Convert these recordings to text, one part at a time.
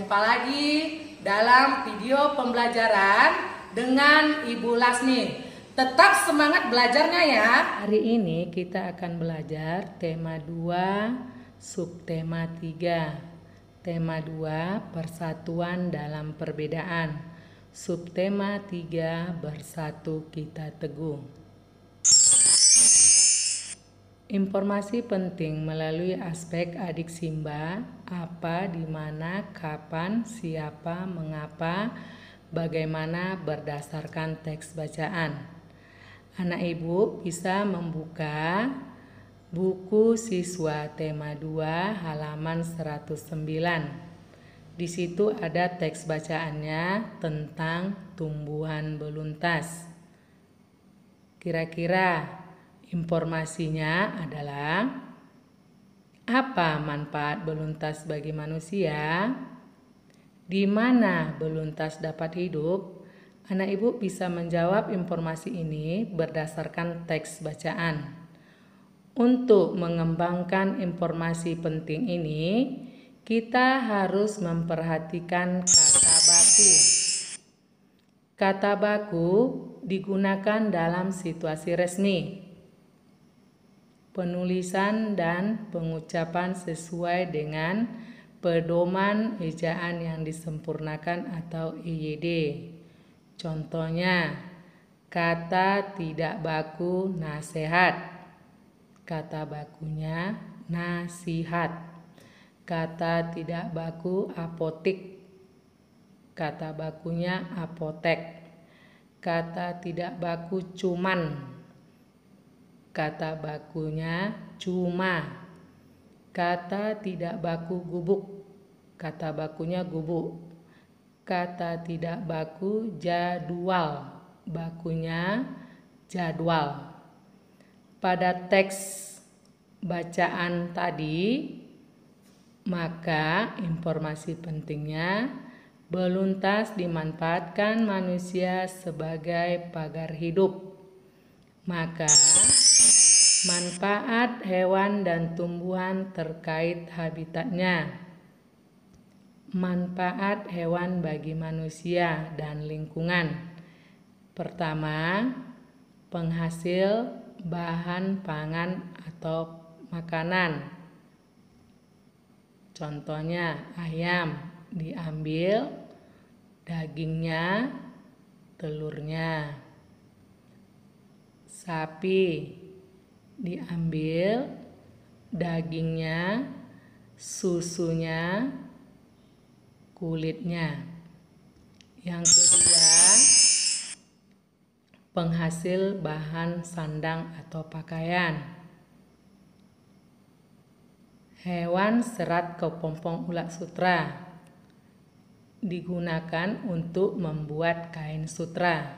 jumpa lagi dalam video pembelajaran dengan Ibu Lasmi. Tetap semangat belajarnya ya. Hari ini kita akan belajar tema 2, subtema 3. Tema 2, persatuan dalam perbedaan. Subtema 3, bersatu kita teguh. Informasi penting melalui aspek adik Simba, apa, di mana, kapan, siapa, mengapa, bagaimana berdasarkan teks bacaan. Anak ibu bisa membuka buku siswa tema 2 halaman 109. Di situ ada teks bacaannya tentang tumbuhan beluntas. Kira-kira informasinya adalah apa manfaat beluntas bagi manusia? Di mana beluntas dapat hidup? Anak ibu bisa menjawab informasi ini berdasarkan teks bacaan. Untuk mengembangkan informasi penting ini, kita harus memperhatikan kata baku. Kata baku digunakan dalam situasi resmi. Penulisan dan pengucapan sesuai dengan pedoman ejaan yang disempurnakan atau EYD. Contohnya, kata tidak baku nasihat. Kata bakunya nasihat. Kata tidak baku apotik. Kata bakunya apotek. Kata tidak baku cuman. Kata bakunya cuma. Kata tidak baku gubuk. Kata bakunya gubuk. Kata tidak baku jadwal. Bakunya jadwal. Pada teks bacaan tadi, maka informasi pentingnya beluntas dimanfaatkan manusia sebagai pagar hidup. Maka manfaat hewan dan tumbuhan terkait habitatnya. Manfaat hewan bagi manusia dan lingkungan. Pertama, penghasil bahan pangan atau makanan. Contohnya ayam diambil dagingnya, telurnya. Sapi diambil dagingnya, susunya, kulitnya. Yang kedua, penghasil bahan sandang atau pakaian. Hewan serat kepompong ulat sutra digunakan untuk membuat kain sutra.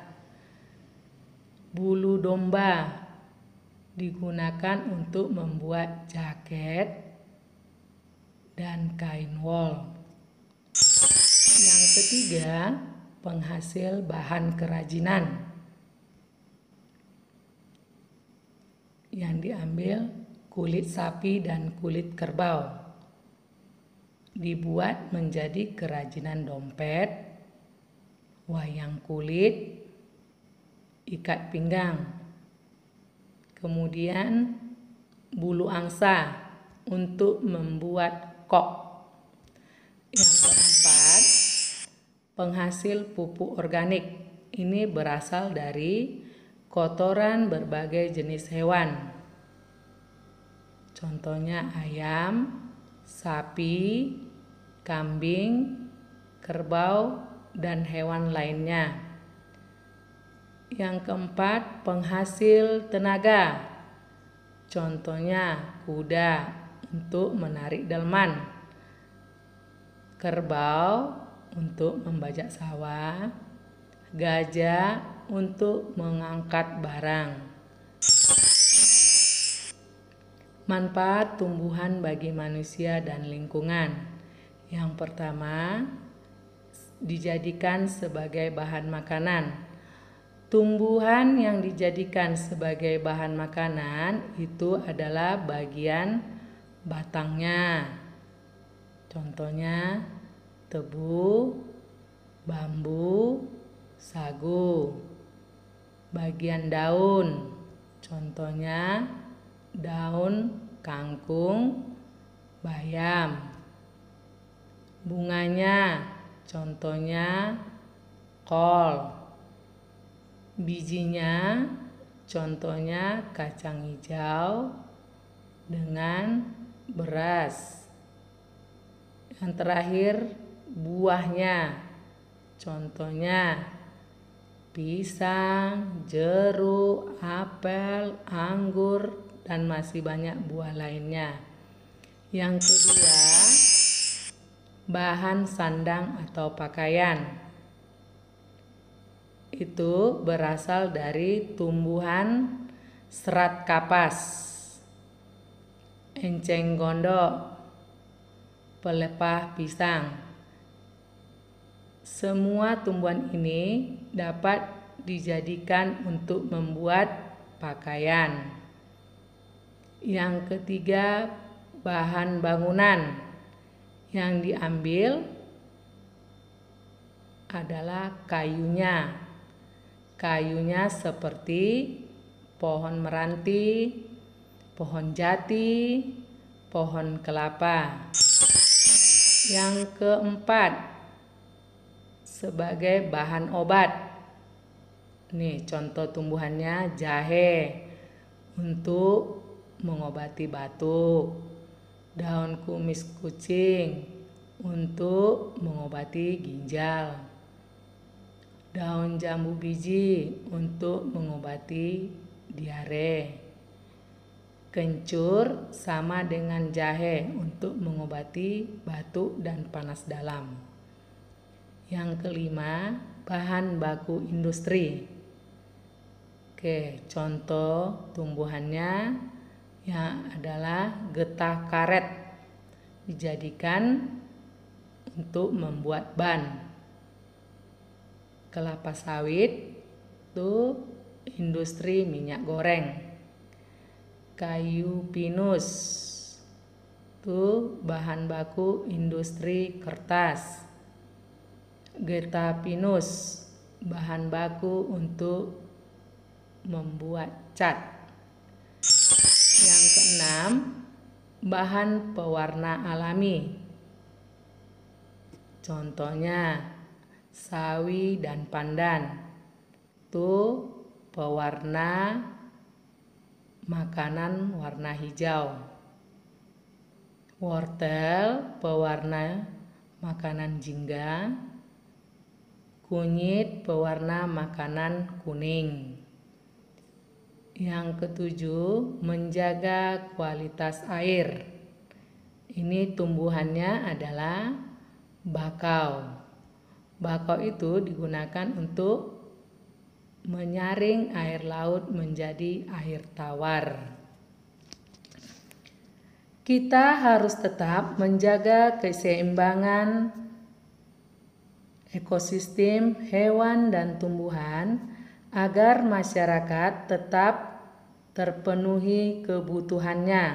Bulu domba digunakan untuk membuat jaket dan kain wol. Yang ketiga, penghasil bahan kerajinan. Yang diambil kulit sapi dan kulit kerbau. Dibuat menjadi kerajinan dompet, wayang kulit, ikat pinggang. Kemudian bulu angsa untuk membuat kok. Yang keempat, penghasil pupuk organik. Ini berasal dari kotoran berbagai jenis hewan. Contohnya ayam, sapi, kambing, kerbau, dan hewan lainnya. Yang keempat, penghasil tenaga. Contohnya kuda untuk menarik delman, kerbau untuk membajak sawah, gajah untuk mengangkat barang. Manfaat tumbuhan bagi manusia dan lingkungan. Yang pertama, dijadikan sebagai bahan makanan. Tumbuhan yang dijadikan sebagai bahan makanan itu adalah bagian batangnya. Contohnya tebu, bambu, sagu. Bagian daun, contohnya daun kangkung, bayam. Bunganya, contohnya kol. Bijinya, contohnya kacang hijau dengan beras. Yang terakhir, buahnya, contohnya pisang, jeruk, apel, anggur, dan masih banyak buah lainnya. Yang kedua, bahan sandang atau pakaian. Itu berasal dari tumbuhan serat kapas, enceng gondok, pelepah pisang. Semua tumbuhan ini dapat dijadikan untuk membuat pakaian. Yang ketiga, bahan bangunan. Yang diambil adalah kayunya. Kayunya seperti pohon meranti, pohon jati, pohon kelapa. Yang keempat, sebagai bahan obat. Nih contoh tumbuhannya jahe untuk mengobati batuk, daun kumis kucing untuk mengobati ginjal, daun jambu biji untuk mengobati diare, kencur sama dengan jahe untuk mengobati batuk dan panas dalam. Yang kelima, bahan baku industri. Oke, contoh tumbuhannya yang adalah getah karet, dijadikan untuk membuat ban. Kelapa sawit itu industri minyak goreng. Kayu pinus itu bahan baku industri kertas. Getah pinus bahan baku untuk membuat cat. Yang keenam, bahan pewarna alami. Contohnya sawi dan pandan. Itu pewarna makanan warna hijau. Wortel pewarna makanan jingga. Kunyit pewarna makanan kuning. Yang ketujuh, menjaga kualitas air. Ini tumbuhannya adalah bakau. Bakau itu digunakan untuk menyaring air laut menjadi air tawar. Kita harus tetap menjaga keseimbangan ekosistem hewan dan tumbuhan agar masyarakat tetap terpenuhi kebutuhannya,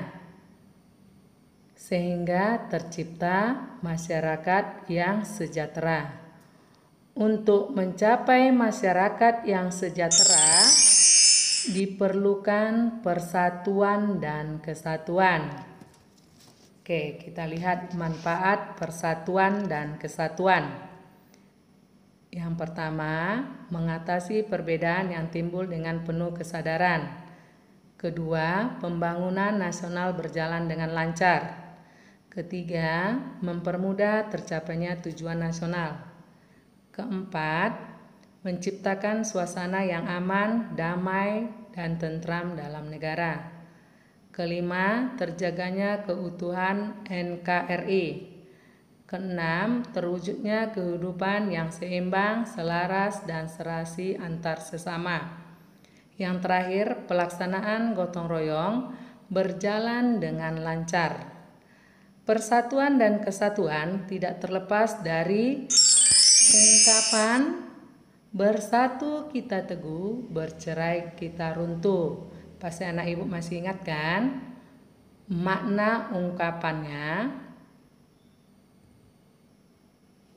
sehingga tercipta masyarakat yang sejahtera. Untuk mencapai masyarakat yang sejahtera, diperlukan persatuan dan kesatuan. Oke, kita lihat manfaat persatuan dan kesatuan. Yang pertama, mengatasi perbedaan yang timbul dengan penuh kesadaran. Kedua, pembangunan nasional berjalan dengan lancar. Ketiga, mempermudah tercapainya tujuan nasional. Keempat, menciptakan suasana yang aman, damai, dan tentram dalam negara. Kelima, terjaganya keutuhan NKRI. Keenam, terwujudnya kehidupan yang seimbang, selaras, dan serasi antar sesama. Yang terakhir, pelaksanaan gotong royong berjalan dengan lancar. Persatuan dan kesatuan tidak terlepas dari ungkapan bersatu kita teguh, bercerai kita runtuh. Pasti anak ibu masih ingat kan? Makna ungkapannya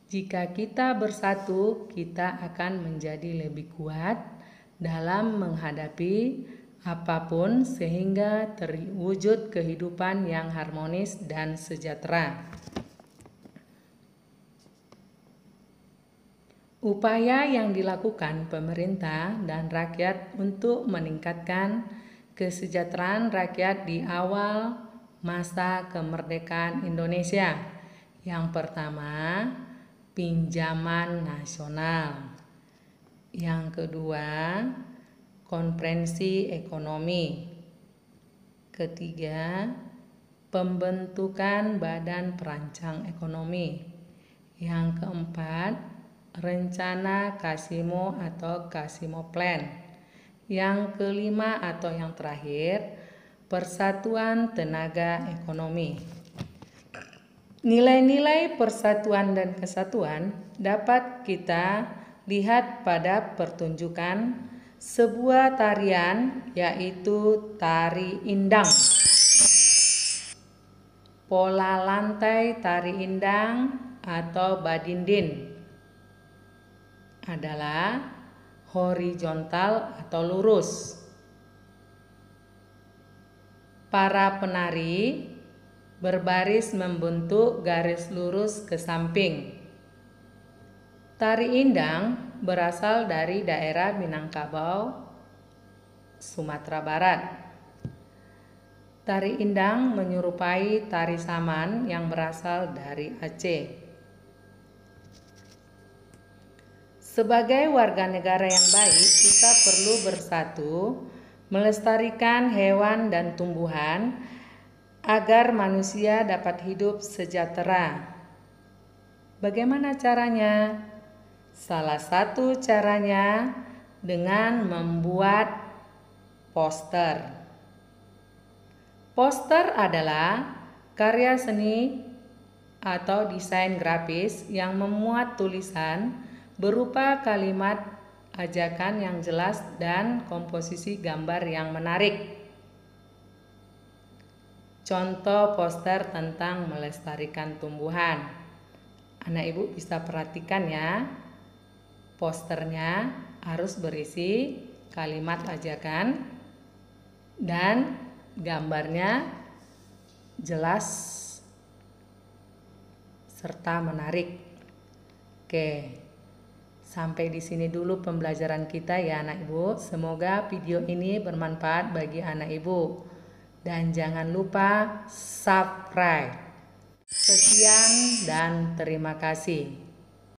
Jika kita bersatu, kita akan menjadi lebih kuat dalam menghadapi apapun sehingga terwujud kehidupan yang harmonis dan sejahtera. Upaya yang dilakukan pemerintah dan rakyat untuk meningkatkan kesejahteraan rakyat di awal masa kemerdekaan Indonesia. Yang pertama, pinjaman nasional. Yang kedua, konferensi ekonomi. Ketiga, pembentukan badan perancang ekonomi. Yang keempat, rencana Kasimo atau Kasimo Plan. Yang kelima atau yang terakhir, persatuan tenaga ekonomi. Nilai-nilai persatuan dan kesatuan dapat kita lihat pada pertunjukan sebuah tarian, yaitu tari indang. Pola lantai tari indang atau badindin adalah horizontal atau lurus. Para penari berbaris membentuk garis lurus ke samping. Tari indang berasal dari daerah Minangkabau, Sumatera Barat. Tari indang menyerupai tari saman yang berasal dari Aceh. Sebagai warga negara yang baik, kita perlu bersatu melestarikan hewan dan tumbuhan agar manusia dapat hidup sejahtera. Bagaimana caranya? Salah satu caranya dengan membuat poster. Poster adalah karya seni atau desain grafis yang memuat tulisan berupa kalimat ajakan yang jelas dan komposisi gambar yang menarik. Contoh poster tentang melestarikan tumbuhan. Anak ibu bisa perhatikan ya, posternya harus berisi kalimat ajakan dan gambarnya jelas serta menarik. Oke. Sampai di sini dulu pembelajaran kita ya anak ibu. Semoga video ini bermanfaat bagi anak ibu. Dan jangan lupa subscribe. Sekian dan terima kasih.